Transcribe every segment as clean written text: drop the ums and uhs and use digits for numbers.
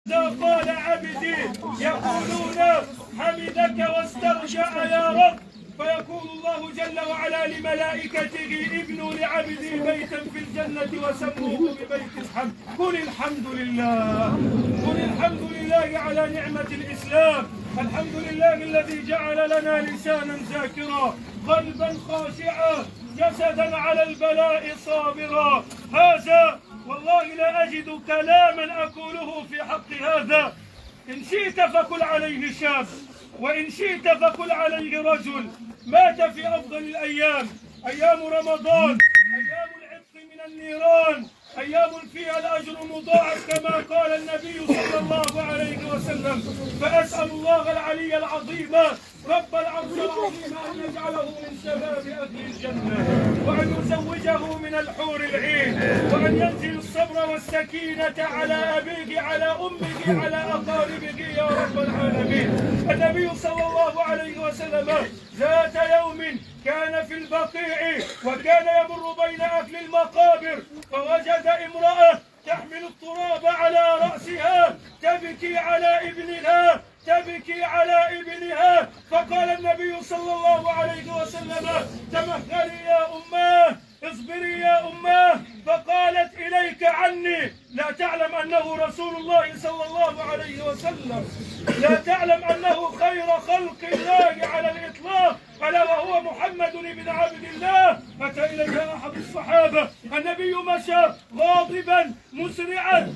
قال عبدي يقولون حمدك واسترجع يا رب، فيقول الله جل وعلا لملائكته ابنوا لعبدي بيتا في الجنة وسموه ببيت الحمد. قل الحمد لله، قل الحمد لله على نعمة الإسلام، الحمد لله الذي جعل لنا لسانا ذاكرا، قلبا خاشعا، جسدا على البلاء صابرا. هذا والله لا أجد كلاما أقوله في حق هذا. إن شئت فقل عليه شاب، وإن شئت فقل عليه رجل مات في أفضل الأيام، أيام رمضان، أيام العتق من النيران، أيام فيها الأجر مضاعف كما قال النبي صلى الله عليه وسلم. فأسأل الله العلي العظيم رب العرش العظيم أن يجعله من شباب أهل الجنة، وأن يزوجه من الحور العين، وأن ينزل الصبر والسكينة على أبيه، على أمه، على أقاربه يا رب العالمين. النبي صلى الله عليه وسلم ذات يوم كان في البقيع، وكان يمر بين أهل المقابر، فوجد امرأة تحمل التراب على رأسها تبكي على ابنها، تبكي على ابنها. فقال النبي صلى الله عليه وسلم تمهلي يا أماه، اصبري يا أماه. فقالت إليك عني، لا تعلم أنه رسول الله صلى الله عليه وسلم، لا تعلم أنه خير خلق الله على الإطلاق، ألا وهو محمد بن عبد الله. أتى إليها أحد الصحابة، النبي مشى غاضبا مسرعا،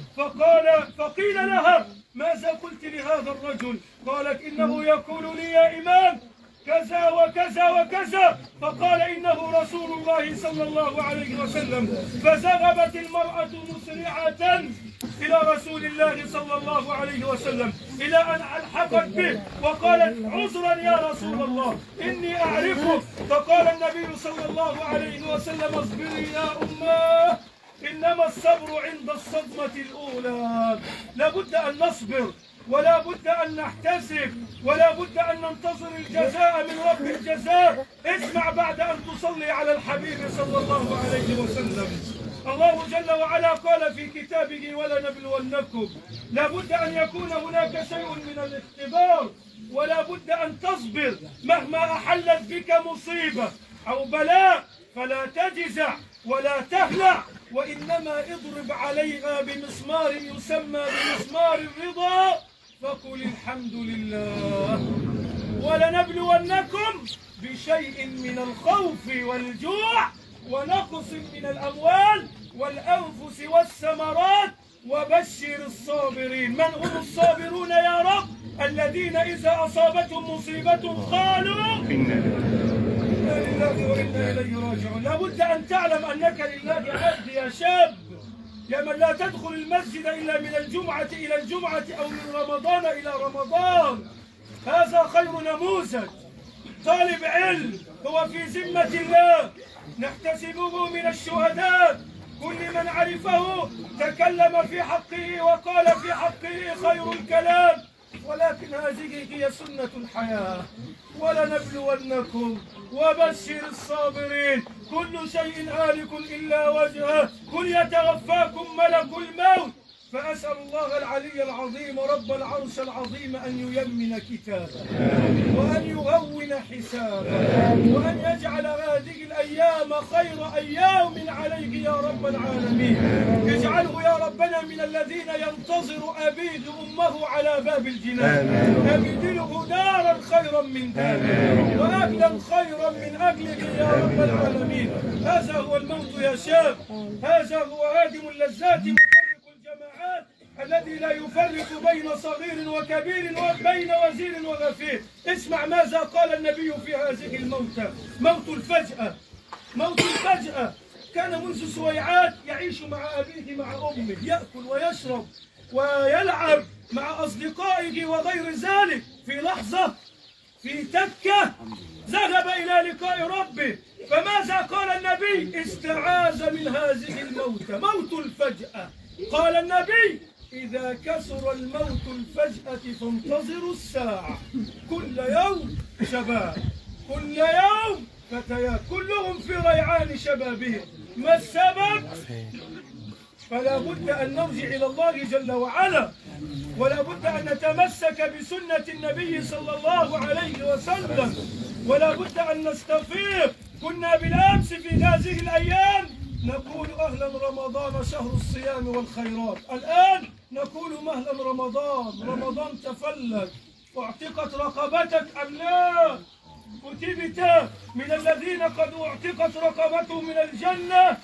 فقيل لها ماذا قلت لهذا الرجل؟ قالت إنه يقول لي يا إمام كذا وكذا وكذا. فقال إنه رسول الله صلى الله عليه وسلم. فذهبت المرأة مسرعة إلى رسول الله صلى الله عليه وسلم إلى أن ألحقت به، وقالت عذرا يا رسول الله إني أعرفك. فقال النبي صلى الله عليه وسلم اصبري يا أماه، إنما الصبر عند الصدمة الأولى. لابد أن نصبر، ولا بد أن نحتسب، ولا بد أن ننتظر الجزاء من رب الجزاء. اسمع بعد أن تصلي على الحبيب صلى الله عليه وسلم. الله جل وعلا قال في كتابه ولنبلونكم. لا بد أن يكون هناك شيء من الاختبار، ولا بد أن تصبر مهما أحلت بك مصيبة أو بلاء، فلا تجزع ولا تهلع، وإنما اضرب عليها بمسمار يسمى بمسمار الرضا، فقل الحمد لله. ولنبلونكم بشيء من الخوف والجوع ونقص من الأموال والأنفس والثمرات وبشر الصابرين. من هم الصابرون يا رب؟ الذين إذا أصابتهم مصيبة قالوا إنا لله وإنا إليه راجعون. لابد أن تعلم أنك لله عبد يا شاب، يا من لا تدخل المسجد إلا من الجمعة إلى الجمعة أو من رمضان إلى رمضان. هذا خير نموذج. طالب علم هو في ذمة الله، نحتسبه من الشهداء. كل من عرفه تكلم في حقه وقال في حقه خير الكلام، ولكن هذه هي سنة الحياة. ولنبلونكم وبشر الصابرين. كل شيء هالك إلا وجهه، قل يتوفاكم ملك الموت. فأسأل الله العلي العظيم رب العرش العظيم أن ييمن كتابه، وأن يهون حسابه، وأن يجعل هذه الأيام خير أيام عليه يا رب العالمين. اجعله يا ربنا من الذين ينتظر أبيه أمه على باب الجنان، أبدله دارا خيرا من داره، وأكلا خيرا من أكله يا رب العالمين. هذا هو الموت يا شاب، هذا هو هادم اللذات الجماعات الذي لا يفرق بين صغير وكبير وبين وزير وغفير. اسمع ماذا قال النبي في هذه الموتى. موت الفجأة، موت الفجأة. كان منذ سويعات يعيش مع أبيه مع أمه، يأكل ويشرب ويلعب مع أصدقائه وغير ذلك. في لحظة، في تكة، ذهب إلى لقاء ربه. فماذا قال النبي؟ استعاذ من هذه الموتى، موت الفجأة. قال النبي إذا كثر الموت الفجأة فانتظروا الساعة. كل يوم شباب، كل يوم فتيات، كلهم في ريعان شبابهم. ما السبب؟ فلا بد أن نرجع إلى الله جل وعلا. وتمسك بسنة النبي صلى الله عليه وسلم. ولا بد أن نستفيق. كنا بالأمس في هذه الأيام نقول أهلا رمضان شهر الصيام والخيرات، الآن نقول مهلا رمضان تفلت. واعتقت رقبتك أم لا؟ كتبت من الذين قد اعتقت رقبتهم من الجنة.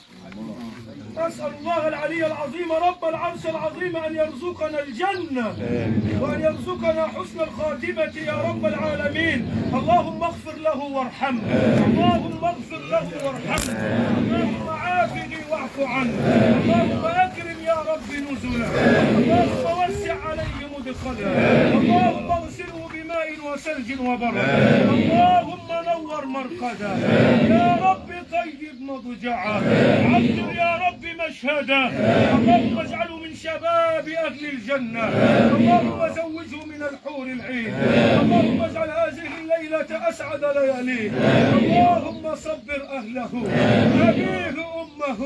أسأل الله العلي العظيم رب العرش العظيم أن يرزقنا الجنة وأن يرزقنا حسن الخاتمة يا رب العالمين. اللهم اغفر له وارحمه، اللهم اغفر له وارحمه، اللهم عافه واعف عنه، اللهم أكرم يا رب نزله، اللهم وسع عليه مدخله، اللهم اغسله بماء وثلج وبرد، اللهم نور مرقده يا رب، طيب مضجعه، عبد يا رب مشهدا، اللهم اجعله من شباب أهل الجنة، اللهم زوجه من الحور العين، اللهم اجعل هذه الليلة أسعد لياليه، اللهم صبر أهله، أبيه أمه،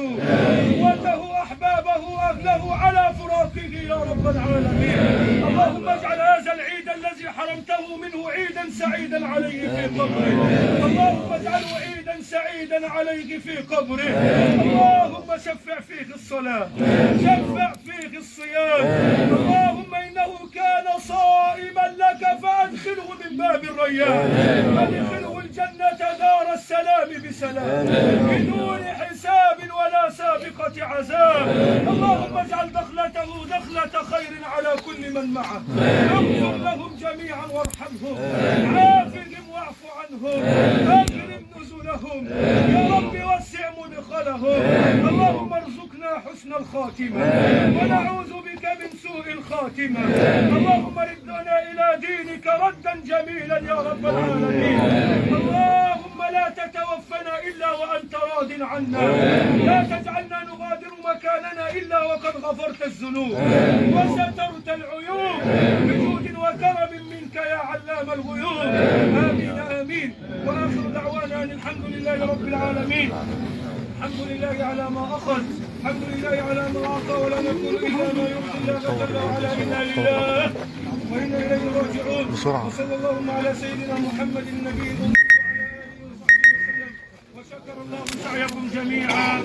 إخوته أحبابه أهله على فراقه يا رب العالمين. اللهم اجعل هذا العيد الذي حرمته منه عيدا سعيدا عليه في قبره، اللهم اجعله عيدا سعيدا عليه في قبره، اللهم شفع فيه الصلاة، شفع فيه الصيام، اللهم إنه كان صائما لك فأدخله من باب الريان، أدخله الجنة دار السلام بسلام بدون حساب ولا سابقة عذاب. اللهم اجعل دخلته دخلة خير على كل من معه، اغفر لهم جميعا وارحمهم، عافهم واعف عنهم، أكرم نزلهم يا رب، وسع مدخلهم. اللهم ارزقنا حسن الخاتمة ونعوذ بك من سوء الخاتمة. اللهم ردنا إلى دينك ردا جميلا يا رب العالمين. اللهم لا تتوفنا إلا وأنت راض عنا، لا تجعلنا نغادر مكاننا إلا وقد غفرت الذنوب وسترت العيوب بجود وكرم منك يا علام الغيوب. آمين آمين. وآخر دعوانا أن الحمد لله رب العالمين. الحمد لله على ما أخذ، الحمد لله على ما أعطى، ولا نقول إلا ما يرضي الله جل وعلا. إنا لله وإنا إليه راجعون. وصلى اللهم على سيدنا محمد النبي الأمي وعلى آله وصحبه وسلم، وشكر الله سعيكم جميعا.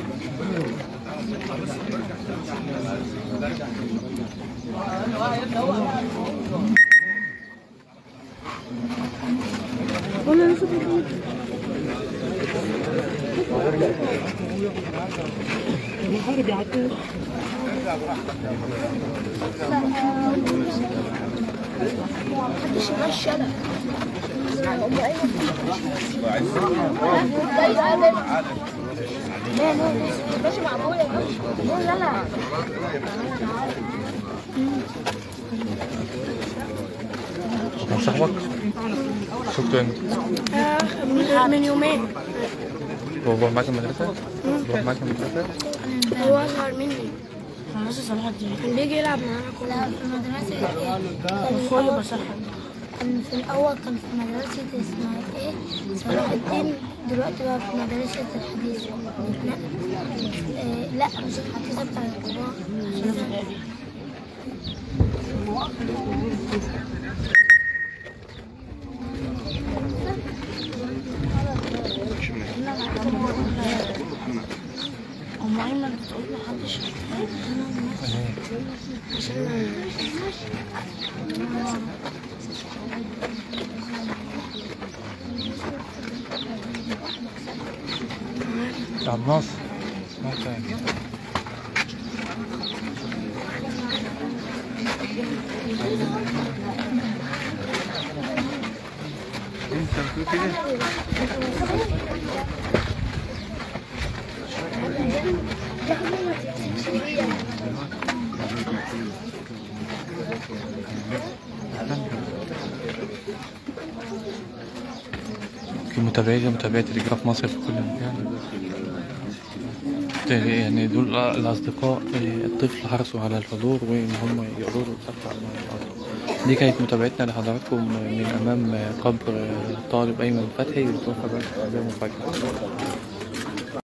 محدش يمشي انا لا ماشي مع ابويا لا لا صاحبك شفته امتى؟ من يومين. هو بروح معاك المدرسة؟ بروح معاك المدرسة؟ هو أصغر مني. كان بيجي يلعب معانا كل يوم. في مدرسة كان في الأول كان في مدرسة اسمها إيه؟ صلاح الدين، دلوقتي بقى في مدرسة الحديث. لا مش الحديثة بتاع الكبار. أم أيمن بتقول محدش عبد الناصر سمعت انت بتقول كده؟ في متابعي الهجرة في مصر في كل مكان، يعني دول الأصدقاء الطفل حرصوا على الحضور وإن هم يقروا ويفتحوا على الموضوع. دي كانت متابعتنا لحضراتكم من أمام قبر الطالب أيمن فتحي اللي توفى بعد مفاجأة.